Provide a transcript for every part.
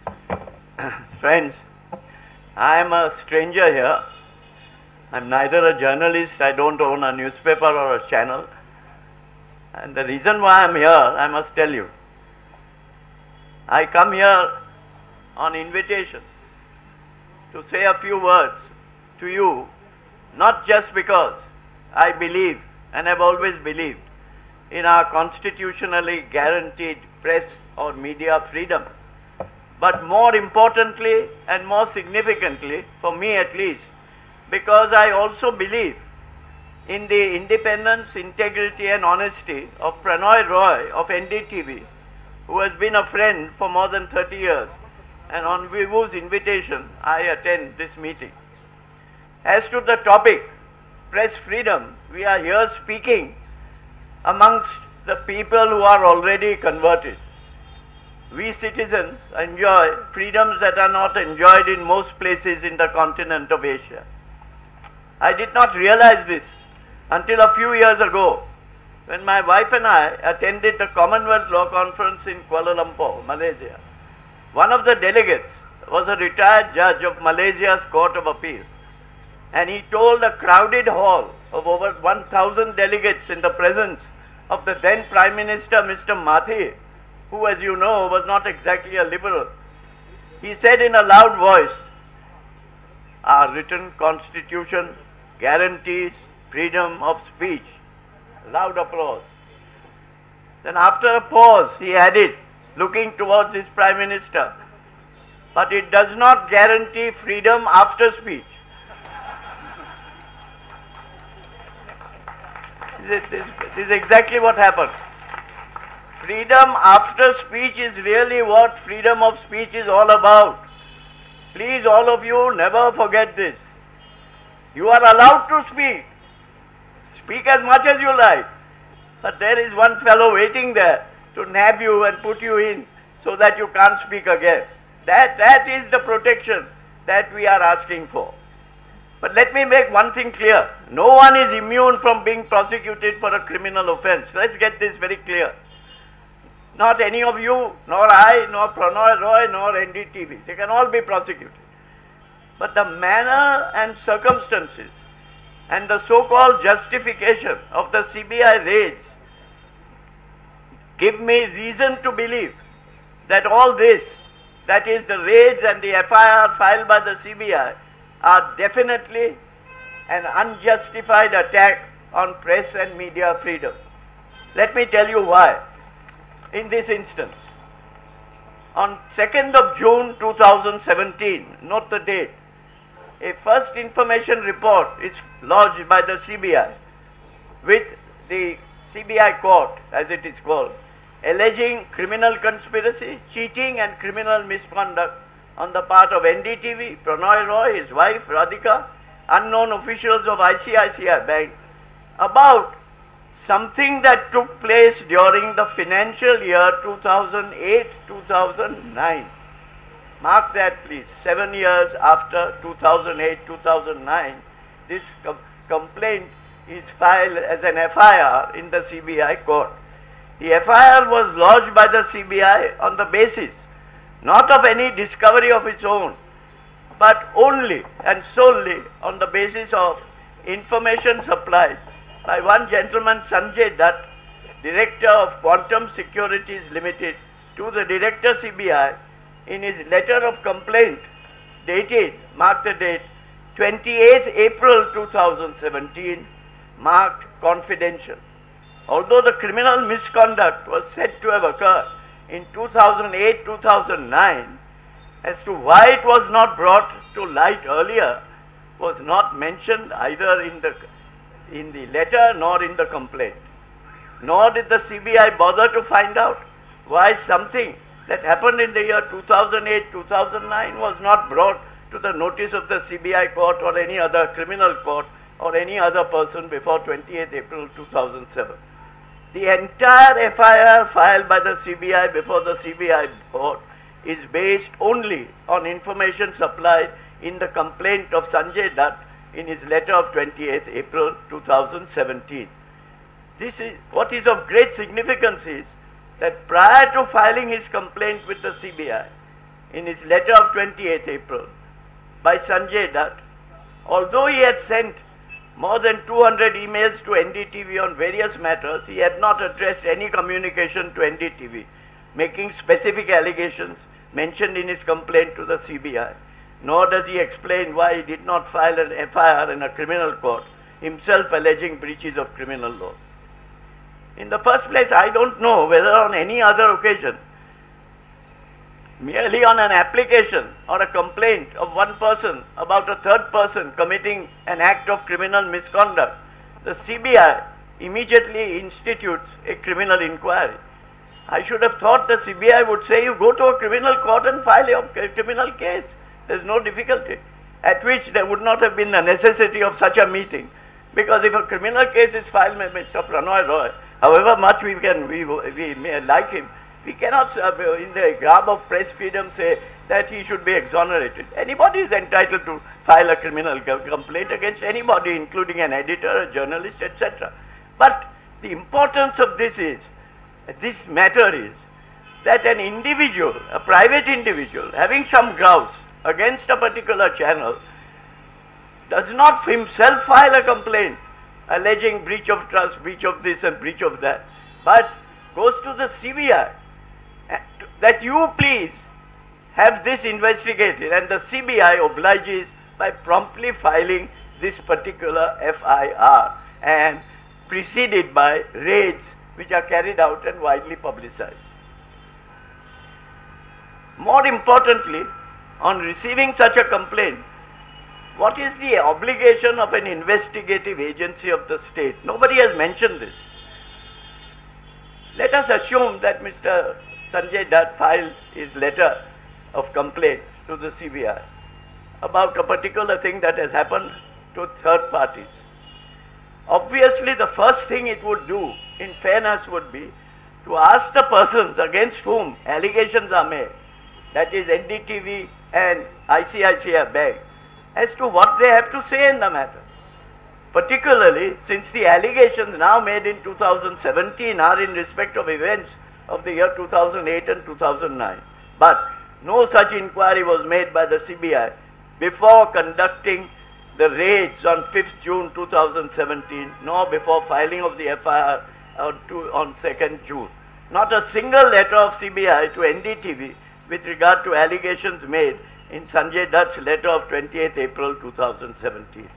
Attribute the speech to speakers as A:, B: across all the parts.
A: Friends, I am a stranger here. I'm neither a journalist, I don't own a newspaper or a channel. And the reason why I'm here, I must tell you. I come here on invitation to say a few words to you, not just because I believe and have always believed in our constitutionally guaranteed press or media freedom, but more importantly and more significantly, for me at least, because I also believe in the independence, integrity and honesty of Pranoy Roy of NDTV, who has been a friend for more than 30 years, and on whose invitation I attend this meeting. As to the topic, press freedom, we are here speaking amongst the people who are already converted. We citizens enjoy freedoms that are not enjoyed in most places in the continent of Asia. I did not realize this until a few years ago, when my wife and I attended the Commonwealth Law Conference in Kuala Lumpur, Malaysia. One of the delegates was a retired judge of Malaysia's Court of Appeal, and he told a crowded hall of over 1,000 delegates in the presence of the then Prime Minister, Mr. Mahathir, who, as you know, was not exactly a liberal. He said in a loud voice, "Our written constitution guarantees freedom of speech." Loud applause. Then after a pause, he added, looking towards his Prime Minister, "But it does not guarantee freedom after speech." This is exactly what happened. Freedom after speech is really what freedom of speech is all about. Please, all of you, never forget this. You are allowed to speak. Speak as much as you like. But there is one fellow waiting there to nab you and put you in so that you can't speak again. That is the protection that we are asking for. But let me make one thing clear. No one is immune from being prosecuted for a criminal offense. Let's get this very clear. Not any of you, nor I, nor Pranoy Roy, nor NDTV. They can all be prosecuted. But the manner and circumstances and the so-called justification of the CBI raids give me reason to believe that all this, that is the raids and the FIR filed by the CBI, are definitely an unjustified attack on press and media freedom. Let me tell you why. In this instance, on 2nd of June 2017, note the date, a first information report is lodged by the CBI with the CBI court, as it is called, alleging criminal conspiracy, cheating and criminal misconduct on the part of NDTV, Pranoy Roy, his wife Radhika, unknown officials of ICICI Bank, about something that took place during the financial year 2008-2009. Mark that, please. 7 years after 2008-2009, this complaint is filed as an FIR in the CBI court. The FIR was lodged by the CBI on the basis not of any discovery of its own, but only and solely on the basis of information supplied by one gentleman, Sanjay Dutt, Director of Quantum Securities Limited, to the Director CBI in his letter of complaint dated, mark the date, 28th April 2017, marked confidential. Although the criminal misconduct was said to have occurred in 2008-2009, as to why it was not brought to light earlier was not mentioned either in the letter nor in the complaint. Nor did the CBI bother to find out why something that happened in the year 2008-2009 was not brought to the notice of the CBI court or any other criminal court or any other person before 28th April 2007. The entire FIR filed by the CBI before the CBI court is based only on information supplied in the complaint of Sanjay Dutt in his letter of 28th April 2017. This is what is of great significance is that prior to filing his complaint with the CBI, in his letter of 28th April by Sanjay Dutt, although he had sent more than 200 emails to NDTV on various matters, he had not addressed any communication to NDTV, making specific allegations mentioned in his complaint to the CBI. Nor does he explain why he did not file an FIR in a criminal court, himself alleging breaches of criminal law. In the first place, I don't know whether on any other occasion, merely on an application or a complaint of one person about a third person committing an act of criminal misconduct, the CBI immediately institutes a criminal inquiry. I should have thought the CBI would say, you go to a criminal court and file your criminal case. There's no difficulty. At which there would not have been the necessity of such a meeting. Because if a criminal case is filed by Mr. Pranoy Roy, however much we may like him, we cannot, in the garb of press freedom, say that he should be exonerated. Anybody is entitled to file a criminal complaint against anybody, including an editor, a journalist, etc. But the importance of this matter is that an individual, a private individual, having some grouse against a particular channel, does not himself file a complaint alleging breach of trust, breach of this and breach of that, but goes to the CBI that you please have this investigated, and the CBI obliges by promptly filing this particular FIR and preceded by raids which are carried out and widely publicized. More importantly, on receiving such a complaint, what is the obligation of an investigative agency of the state? Nobody has mentioned this. Let us assume that Mr. Sanjay Dutt filed his letter of complaint to the CBI about a particular thing that has happened to third parties. Obviously, the first thing it would do, in fairness, would be to ask the persons against whom allegations are made, that is NDTV and ICICI Bank, as to what they have to say in the matter. Particularly since the allegations now made in 2017 are in respect of events of the year 2008 and 2009. But no such inquiry was made by the CBI before conducting the raids on 5th June 2017, nor before filing of the FIR on 2nd June. Not a single letter of CBI to NDTV with regard to allegations made in Sanjay Dutt's letter of 28th April 2017.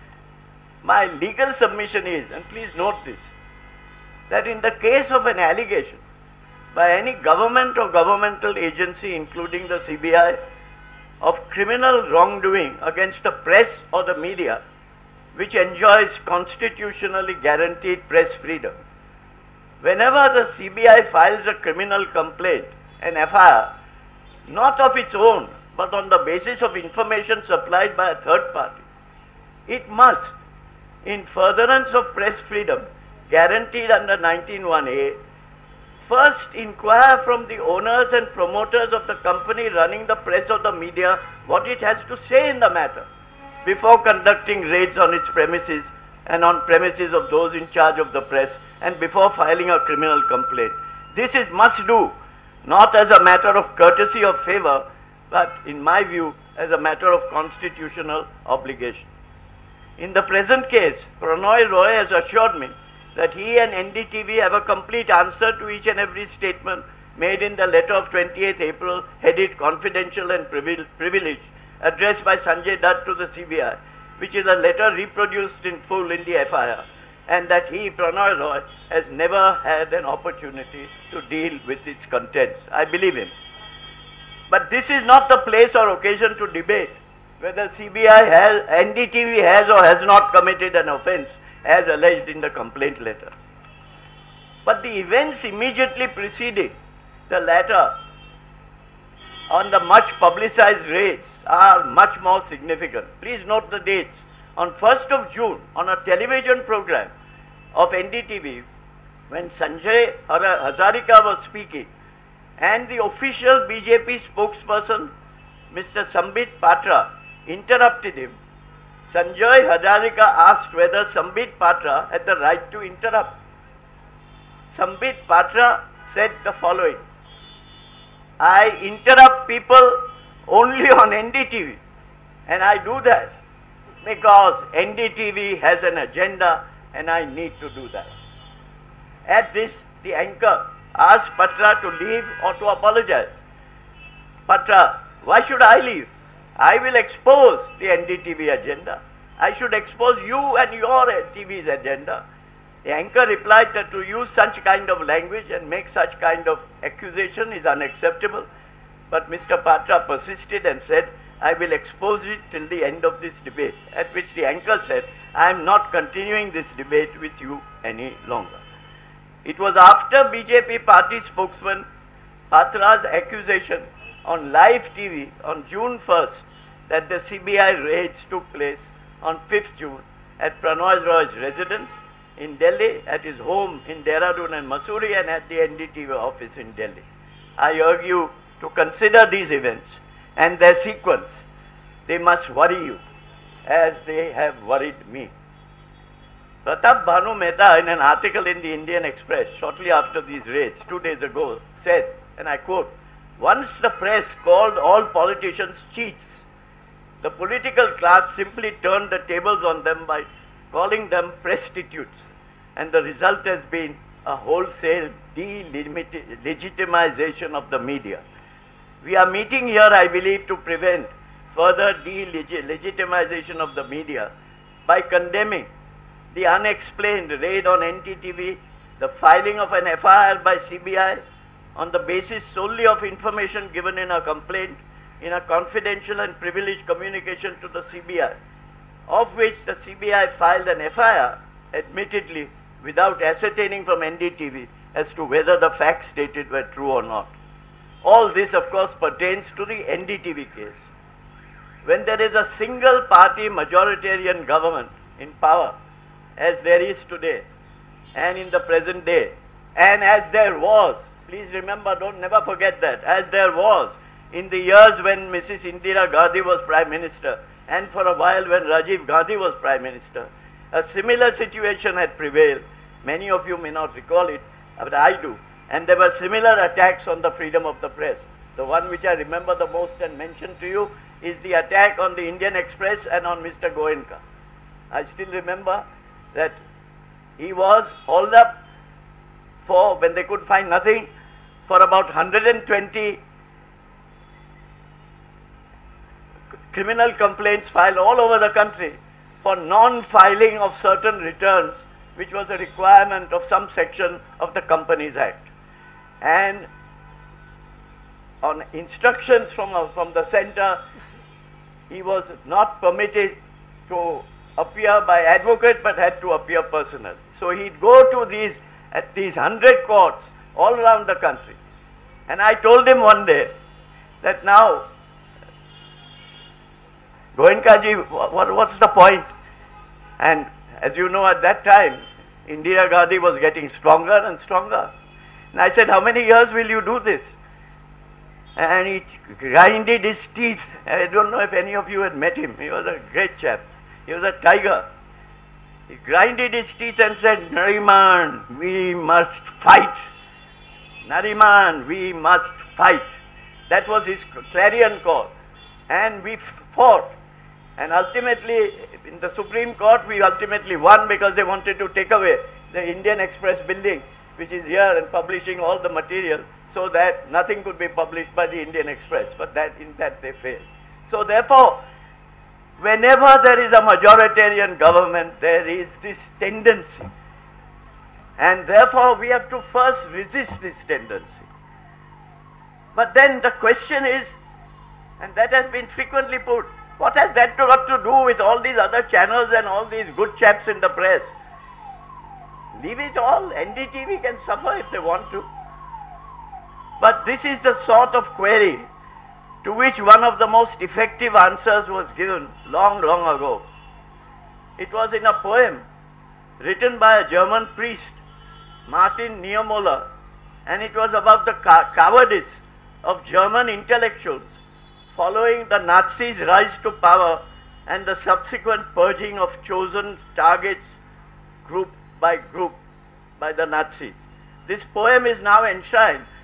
A: My legal submission is, and please note this, that in the case of an allegation by any government or governmental agency, including the CBI, of criminal wrongdoing against the press or the media, which enjoys constitutionally guaranteed press freedom, whenever the CBI files a criminal complaint, an FIR, not of its own, but on the basis of information supplied by a third party, it must, in furtherance of press freedom guaranteed under 19(1)(a), first inquire from the owners and promoters of the company running the press or the media what it has to say in the matter before conducting raids on its premises and on premises of those in charge of the press, and before filing a criminal complaint. This is must do, not as a matter of courtesy or favor, but in my view as a matter of constitutional obligation. In the present case, Pranoy Roy has assured me that he and NDTV have a complete answer to each and every statement made in the letter of 28th April, headed confidential and privileged, addressed by Sanjay Dutt to the CBI, which is a letter reproduced in full in the FIR, and that he, Pranoy Roy, has never had an opportunity to deal with its contents. I believe him. But this is not the place or occasion to debate whether NDTV has or has not committed an offence as alleged in the complaint letter. But the events immediately preceding the letter on the much publicized raids are much more significant. Please note the dates. On 1st of June, on a television program of NDTV, when Sanjay Hazarika was speaking, and the official BJP spokesperson, Mr. Sambit Patra, interrupted him, Sanjay Hazarika asked whether Sambit Patra had the right to interrupt. Sambit Patra said the following: I interrupt people only on NDTV. And I do that because NDTV has an agenda and I need to do that. At this, the anchor asked Patra to leave or to apologize. Patra, why should I leave? I will expose the NDTV agenda. I should expose you and your TV's agenda. The anchor replied that to use such kind of language and make such kind of accusation is unacceptable. But Mr. Patra persisted and said, I will expose it till the end of this debate. At which the anchor said, I am not continuing this debate with you any longer. It was after BJP party spokesman Patra's accusation on live TV on June 1st that the CBI raids took place on 5th June at Pranoy Roy's residence in Delhi, at his home in Dehradun and Mussoorie, and at the NDTV office in Delhi. I urge you to consider these events and their sequence. They must worry you as they have worried me. Pratap Bhanu Mehta, in an article in the Indian Express shortly after these raids 2 days ago, said, and I quote, once the press called all politicians cheats, the political class simply turned the tables on them by calling them prostitutes, and the result has been a wholesale delegitimization of the media. We are meeting here, I believe, to prevent further delegitimization of the media by condemning the unexplained raid on NDTV, the filing of an FIR by CBI on the basis solely of information given in a complaint in a confidential and privileged communication to the CBI, of which the CBI filed an FIR, admittedly without ascertaining from NDTV as to whether the facts stated were true or not. All this, of course, pertains to the NDTV case. When there is a single party majoritarian government in power, as there is today and in the present day, and as there was, please remember, never forget that, as there was in the years when Mrs. Indira Gandhi was Prime Minister and for a while when Rajiv Gandhi was Prime Minister, a similar situation had prevailed. Many of you may not recall it, but I do. And there were similar attacks on the freedom of the press. The one which I remember the most and mentioned to you is the attack on the Indian Express and on Mr. Goenka. I still remember that he was hauled up for, when they could find nothing, for about 120 criminal complaints filed all over the country for non-filing of certain returns, which was a requirement of some section of the Companies Act. And on instructions from the center, he was not permitted to appear by advocate, but had to appear personally. So he'd go to these 100 courts all around the country. And I told him one day that now, Goenka-ji, what's the point? And as you know, at that time, Indira Gandhi was getting stronger and stronger. And I said, how many years will you do this? And he grinded his teeth. I don't know if any of you had met him. He was a great chap. He was a tiger. He grinded his teeth and said, Nariman, we must fight. Nariman, we must fight. That was his clarion call. And we fought. And ultimately, in the Supreme Court, we ultimately won because they wanted to take away the Indian Express building, which is here and publishing all the material, so that nothing could be published by the Indian Express. But in that they failed. So therefore, whenever there is a majoritarian government, there is this tendency. And therefore, we have to first resist this tendency. But then the question is, and that has been frequently put, what has that got to do with all these other channels and all these good chaps in the press? Leave it all. NDTV can suffer if they want to. But this is the sort of query to which one of the most effective answers was given long, long ago. It was in a poem written by a German priest, Martin Niemöller, and it was about the cowardice of German intellectuals following the Nazis' rise to power and the subsequent purging of chosen targets group by group by the Nazis. This poem is now enshrined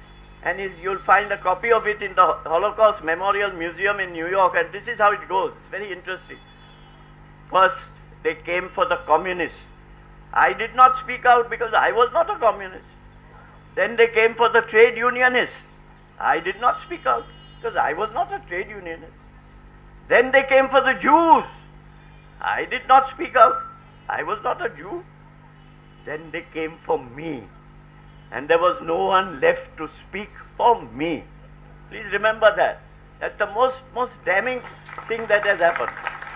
A: And you'll find a copy of it in the Holocaust Memorial Museum in New York, and this is how it goes. It's very interesting. First, they came for the communists. I did not speak out because I was not a communist. Then they came for the trade unionists. I did not speak out because I was not a trade unionist. Then they came for the Jews. I did not speak out. I was not a Jew. Then they came for me. And there was no one left to speak for me. Please remember that. That's the most damning thing that has happened.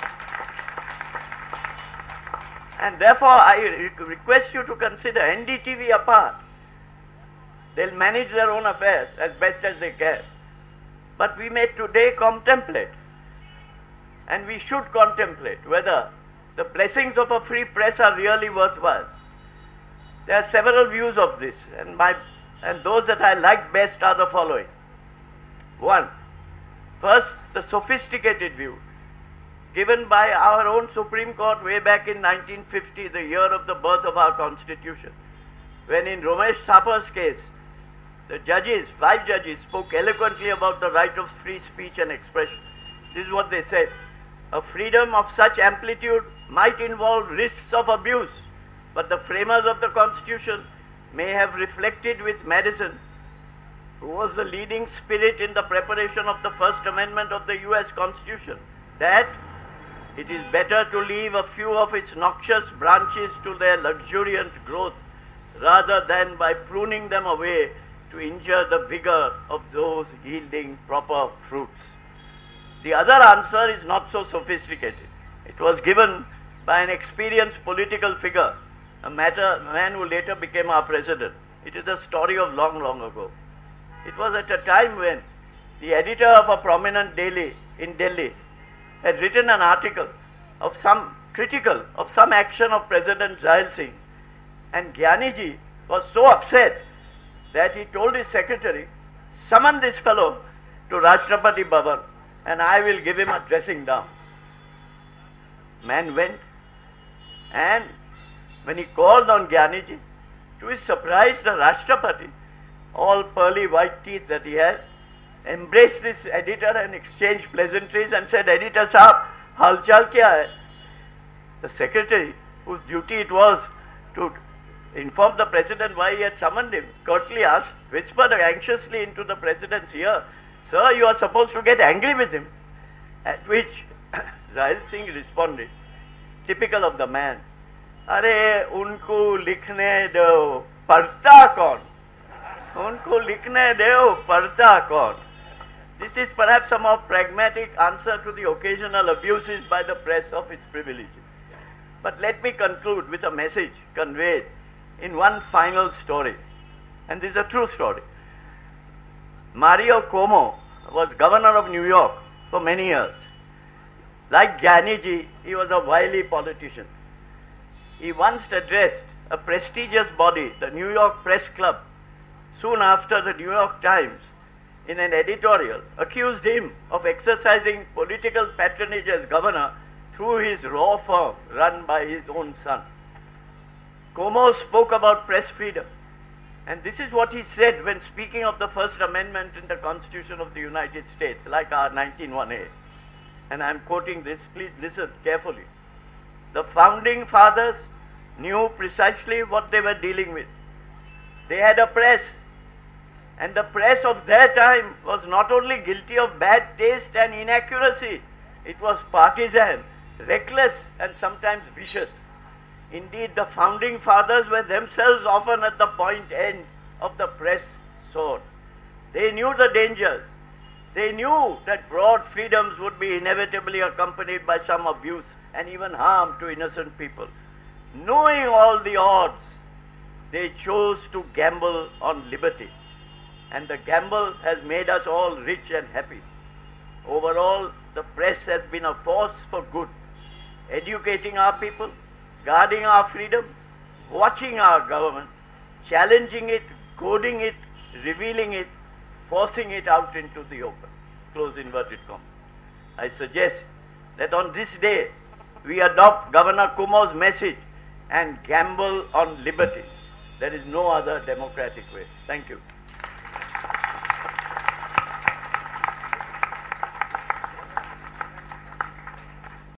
A: And therefore, I request you to consider NDTV apart. They'll manage their own affairs as best as they can. But we may today contemplate, and we should contemplate, whether the blessings of a free press are really worthwhile. There are several views of this, and those that I like best are the following. One, first, the sophisticated view, given by our own Supreme Court way back in 1950, the year of the birth of our Constitution, when in Ramesh Thapar's case, the judges, 5 judges, spoke eloquently about the right of free speech and expression. This is what they said. A freedom of such amplitude might involve risks of abuse, but the framers of the Constitution may have reflected with Madison, who was the leading spirit in the preparation of the First Amendment of the US Constitution, that it is better to leave a few of its noxious branches to their luxuriant growth rather than by pruning them away to injure the vigor of those yielding proper fruits. The other answer is not so sophisticated. It was given by an experienced political figure, a man who later became our president. It is a story of long, long ago. It was at a time when the editor of a prominent daily in Delhi had written an article of critical of some action of President Zahir Singh, and Gyaniji was so upset that he told his secretary, summon this fellow to Rashtrapati Bhavan and I will give him a dressing down. Man went, and when he called on Gyaniji, to his surprise, the Rashtrapati, all pearly white teeth that he had, embraced this editor and exchanged pleasantries and said, Editor Sahab, halchal kya hai? The secretary, whose duty it was to inform the president why he had summoned him, curtly asked, whispered anxiously into the president's ear, Sir, you are supposed to get angry with him. At which Zahir Singh responded, typical of the man, Are, unko likhne do, padhta kaun? Unko likhne do, padhta kaun? This is perhaps a more pragmatic answer to the occasional abuses by the press of its privileges. But let me conclude with a message conveyed in one final story. And this is a true story. Mario Cuomo was governor of New York for many years. Like Gyaniji, he was a wily politician. He once addressed a prestigious body, the New York Press Club, soon after the New York Times, in an editorial, accused him of exercising political patronage as governor through his law firm run by his own son. Cuomo spoke about press freedom, and this is what he said when speaking of the First Amendment in the Constitution of the United States, like our 19(1)(a). And I'm quoting this, please listen carefully. The founding fathers knew precisely what they were dealing with. They had a press, and the press of their time was not only guilty of bad taste and inaccuracy, it was partisan, reckless, and sometimes vicious. Indeed, the founding fathers were themselves often at the point end of the press sword. They knew the dangers. They knew that broad freedoms would be inevitably accompanied by some abuse and even harm to innocent people. Knowing all the odds, they chose to gamble on liberty. And the gamble has made us all rich and happy. Overall, the press has been a force for good, educating our people, guarding our freedom, watching our government, challenging it, goading it, revealing it, forcing it out into the open. Close inverted commas. I suggest that on this day, we adopt Governor Cuomo's message and gamble on liberty. There is no other democratic way. Thank you.